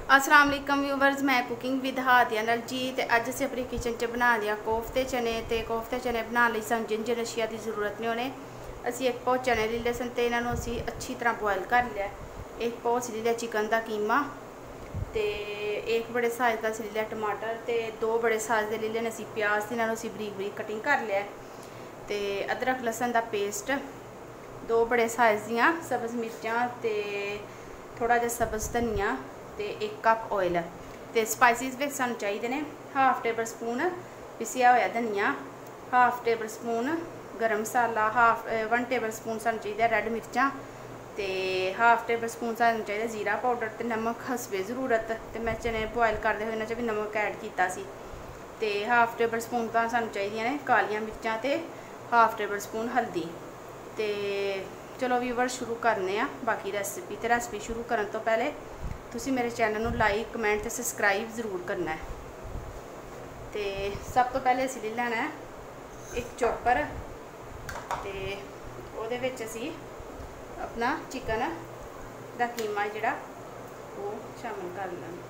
अस्सलाम वालेकुम व्यूवर्स, मैं कुकिंग विद हादिया नाल जी। तो अज असीं अपनी किचन च बना लिया कोफ्ते चने। तो कोफ्ते चने बनाने लई सानूं जिन जिन अशिया की जरूरत नहीं होने। असीं एक पाव चने ले लए सन ते इन्हां नूं असीं अच्छी तरह बॉयल कर लिया। एक पाव असीं ले लिया चिकन का कीमा, तो एक बड़े साइज़ का असीं ले लिया टमाटर, तो दो बड़े साइज़ के ले लिया असीं प्याज, इन्हां नूं असीं बरीक बरीक कटिंग कर लिया। तो अदरक लहसुन का पेस्ट, दो बड़े साइज़ दियां सब्ज़ मिर्चां, तो थोड़ा जिहा सब्ज़ धनिया, तो एक कप ऑयल। तो स्पाइसिस भी सानूं चाहिए ने हाफ टेबल स्पून पिसिया होया धनिया, हाफ टेबल स्पून गर्म मसाला, 1 टेबल स्पून सानूं चाहिए रेड मिर्चां, तो हाफ टेबल स्पून सानूं चाहिए जीरा पाउडर, तो नमक हसबे ज़रूरत। तो मैं चने बॉयल करते हुए इन्हां च भी नमक ऐड किया सी। तो हाफ टेबल स्पून तो सानूं चाहिए ने कालियां मिर्चां, तो हाफ टेबल स्पून हल्दी। तो चलो व्यूवर शुरू करने आ बाकी रेसिपी। तो रेसिपी शुरू करने तो पहले तुसी मेरे चैनल नूं लाइक कमेंट ते सबसक्राइब जरूर करना है। तो सब तो पहले असीं ले लैना है एक चॉपर, तो उहदे विच असीं अपना चिकन दा कीमा जिहड़ा वो शामिल कर लैना।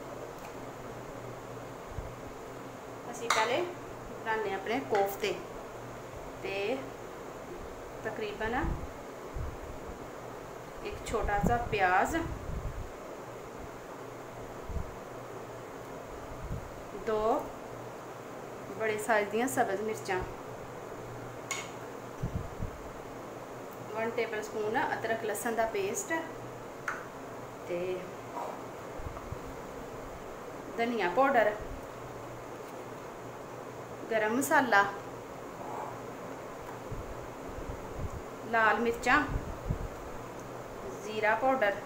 असीं पहले बनाने अपने कोफ्ते। तो तकरीबन एक छोटा सा प्याज, दो बड़े साइज दियां सब्ज़ मिर्चां, 1 टेबल स्पून अदरक लहसुन का पेस्ट, तो धनिया पाउडर, गरम मसाला, लाल मिर्चां, जीरा पाउडर,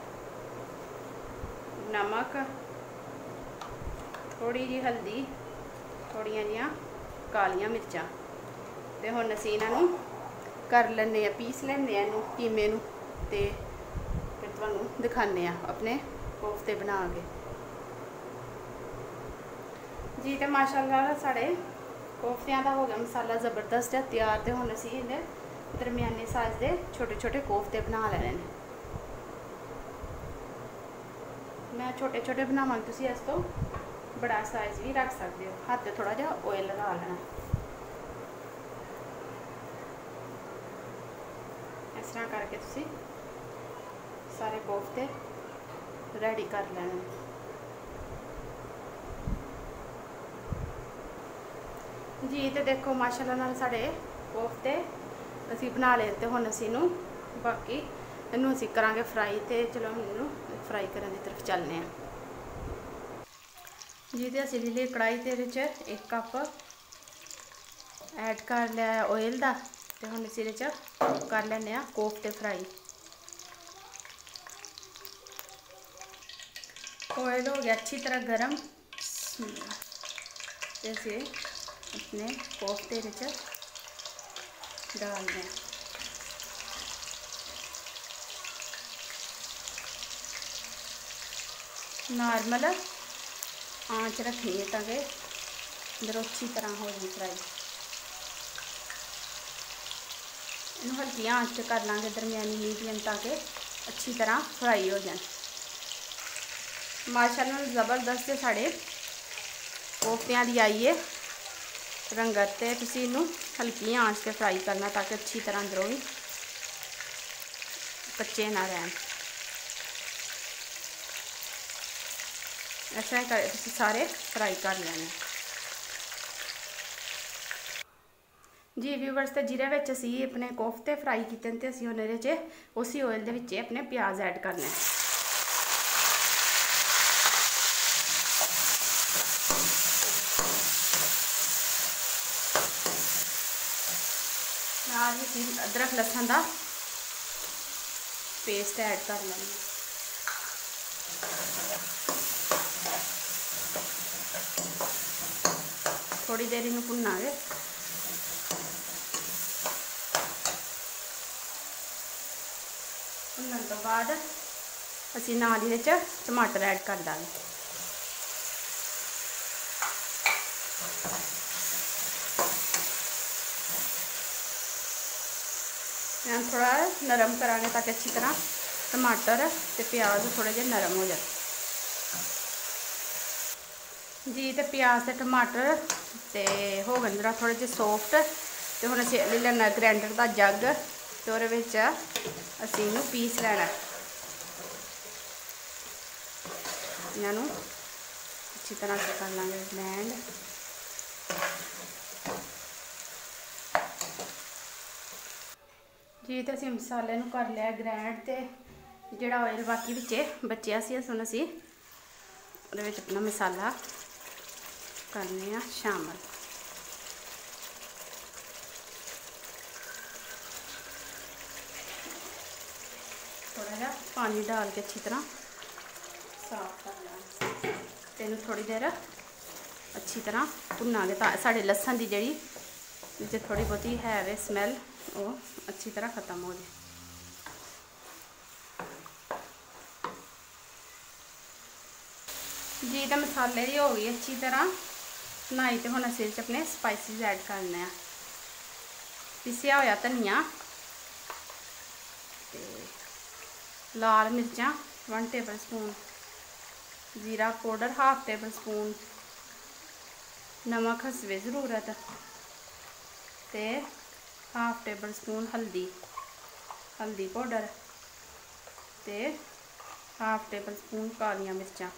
नमक, थोड़ी जी हल्दी, थोड़िया जिहियां कालियां मिर्चां। तो हुण असीं इन्हां नूं कर लैने आ, पीस लैने आ इनू कीमे नूं, ते फिर तुहानूं दिखाने आ अपने कोफ्ते बना के जी। तो माशाअल्लाह साढ़े कोफ्तियां दा हो गया मसाला ज़बरदस्त है तैयार। तो हुण असीं इहदे दरमियाने साइज़ के छोटे छोटे कोफ्ते बना लैने ने। मैं छोटे छोटे बनावांगी, तुसीं इस तो बड़ा साइज़ भी रख सकते हो। हत्थ थोड़ा जिहा ऑयल लगा लेना, इस तरह करके तुसीं सारे कोफ्ते रेडी कर लेने। जी तो देखो माशाल्लाह नाल साढ़े कोफ्ते असीं बना ले। तो हुण असीं इनू बाकी इनू असीं करांगे फ्राई। तो चलो हम इनू फ्राई करने की तरफ चलने हैं जी। तो असीं ले ली कढ़ाई, तो इहदे एक कप ऐड कर लिया ऑयल का। तो हुण असीं इहदे कर लैने आ कोफ्ते फ्राई। ऑयल हो गया अच्छी तरह गर्म, तो असीं अपने कोफ्ते इहदे डाल दें। नॉर्मल आँच रखनी है ताकि अंदर अच्छी तरह हो जाए फ्राई। इनू हल्की आँच कर लाँगे दरमियानी मीडियम, ताकि अच्छी तरह फ्राई हो जाए। माशाअल्लाह ज़बरदस्त साढ़े कोफ्तियां दी आई है रंगत। ते तुसीं इनू हल्की आँच से फ्राई करना ताकि अच्छी तरह अंदरों भी कच्चे ना रहन। ऐसा कर तुसीं सारे फ्राई कर लेने जी व्यूवर्स। तो जिहदे विच असीं अपने कोफ्ते फ्राई कीते ते असीं हुण इहदे च उसी ऑयल दे विच अपने प्याज ऐड करने। नाल ही अदरक लहसुन का पेस्ट ऐड कर लेंगे। थोड़ी देर इनू भुन्नांगे। भुन्नण तो बाद असीं नाल इहदे च टमाटर ऐड कर देंगे। थोड़ा नरम करांगे ताकि अच्छी तरह टमाटर ते प्याज थोड़े जे नरम हो जाए। जी तो प्याज ते टमाटर ते हो गए जरा थोड़े जे सॉफ्ट। तो हुण असीं ले लेना ग्राइंडर का जग ते उहदे विच असीं इहनूं पीस लेना। इन्हां नूं अच्छी तरह से कर लांगे ग्राइंड। जी तो असीं मसाले नूं कर लिया ग्राइंड ते जिहड़ा ऑयल बाकी विचे बचिया सी हुण असीं उहदे विच अपना मसाला करने आ शामिल। थोड़ा जा पानी डाल के अच्छी तरह साफ कर लेना। तेन थोड़ी देर अच्छी तरह भुनांगे तां साढ़े लसन की जी थोड़ी बहुती है वे स्मैल वो अच्छी तरह ख़त्म हो जाए। जी तो मसाले की हो गई अच्छी तरह बनाई। तो हुण असीं अपने स्पाइसिस ऐड करने आ। पिसिया होया धनिया ते लाल मिर्चां 1 टेबल स्पून, जीरा पाउडर 1/2 टेबल स्पून, नमक हसबे ज़रूरत ते 1/2 टेबल स्पून हल्दी पाउडर ते 1/2 टेबल स्पून कालियां मिर्चां।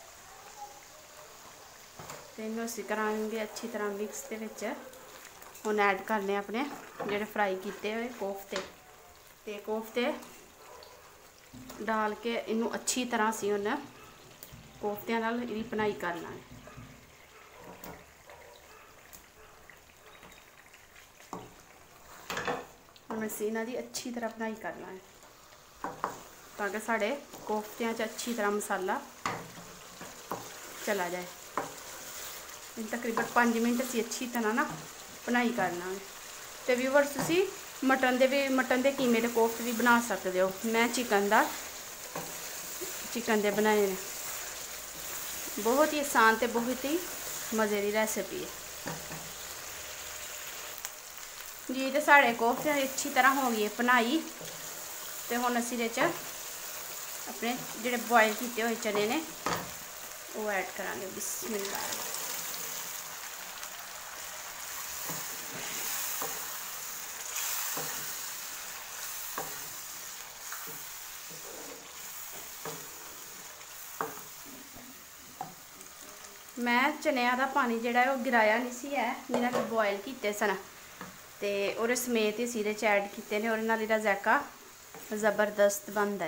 तो इन्हूं असीं करांगे अच्छी तरह मिक्स। दे विच हुण ऐड करने अपने जिहड़े फ्राई किए हुए कोफ्ते ते कोफ्ते डाल के इनू अच्छी तरह असीं हुण कोफ्तियां नाल इहदी भुनाई कर लांगे। हुण असीं इन्हां दी अच्छी तरह भुनाई कर लांगे ताकि साढ़े कोफ्तियां च अच्छी तरह मसाला चला जाए। तकरीबन 5 मिनट असीं अच्छी तरह ना भुनाई कर लांगे। तो व्यूअर्स तुसीं मटन दे कीमे दे कोफ्ते भी बना सकते हो। मैं चिकन दे बनाए ने। बहुत ही आसान ते बहुत ही मज़े की रेसिपी है जी। तो साढ़े कोफ्ते अच्छी तरह हो गई भुनाई। तो हुण असीं इहदे च अपने जिहड़े बॉयल किए हुए चने ने वो ऐड करांगे। बिस्मिल्लाह। मैं चनिया का पानी जिहड़ा है वो गिराया नहीं सी है, जिन्हें कि बॉयल किए सन ते ओहदे समेत ही सीरे च ऐड किए ने। ओहदे नाल इहदा जायका ज़बरदस्त बनदा है।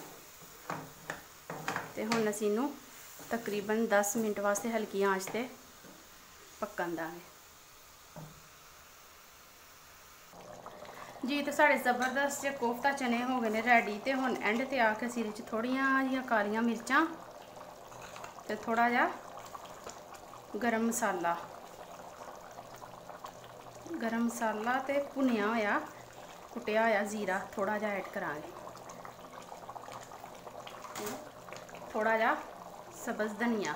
तो हुण असीं इहनूं तकरीबन 10 मिनट वास्ते हल्की आंच ते पक्कन दांगे जी। तो साढ़े ज़बरदस्त जे कोफ्ता चने हो गए ने रेडी। तो हुण एंड ते आके असीं इहदे च थोड़ियां जिहियां कालियां मिर्चां ते थोड़ा जिहा गरम मसाला ते भुनिया होया कुटिया होया जीरा थोड़ा जिहा ऐड करांगे। थोड़ा जिहा सब्ज़ धनिया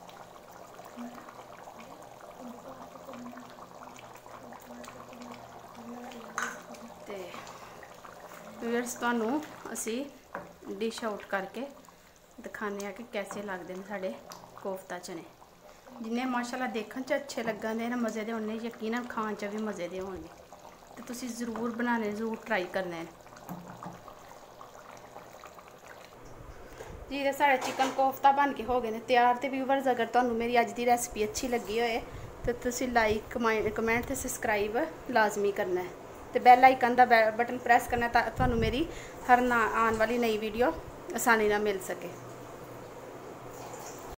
ते व्यूअर्स तुहानूं असी डिश आउट करके दिखाने कि कैसे लगते हैं साढ़े कोफ्ता चने। जिन्ने माशाल्लाह देखने च अच्छे लगन दे मज़े दे उन्ने यकीनन खान च भी मज़े दे होंगे। तो तुसी ज़रूर बनाने ज़रूर ट्राई करने जी। तो साढ़े चिकन कोफ्ता बन के हो गए हैं तैयार। तो व्यूअर्स अगर तुहानूं मेरी अज की रेसिपी अच्छी लगी होए तो तुसी लाइक कमेंट ते सबसक्राइब लाजमी करना है। तो बैल आइकन का बटन प्रेस करना ताकि तुहानूं मेरी हर आने वाली नई वीडियो आसानी नाल मिल सके।